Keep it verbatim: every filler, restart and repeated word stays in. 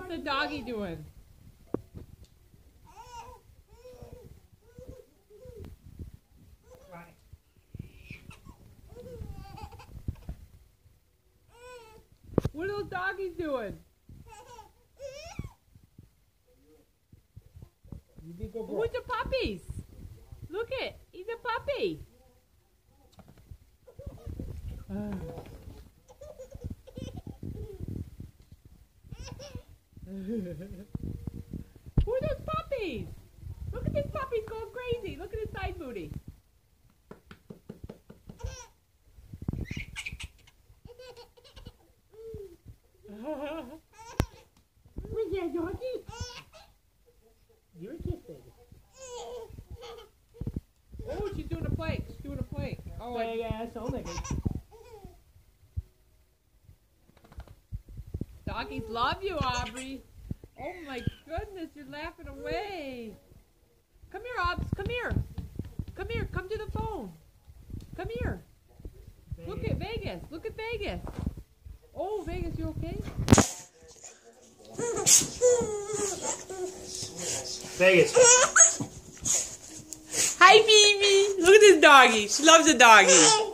What's the doggy doing? What are those doggies doing? Who's the puppies? Look it, he's a puppy. Uh. Who are those puppies? Look at these puppies going crazy. Look at his side booty. Where's that doggy? You're a kiss baby. Oh, she's doing a plank. She's doing a plank. Oh, Big asshole nigga. Doggies love you, Aubrey. Oh my goodness, you're laughing away. Come here, Obs. Come here. Come here. Come to the phone. Come here. Vegas. Look at Vegas. Look at Vegas. Oh, Vegas, you okay? Vegas. Hi, Mimi. Look at this doggy. She loves the doggy.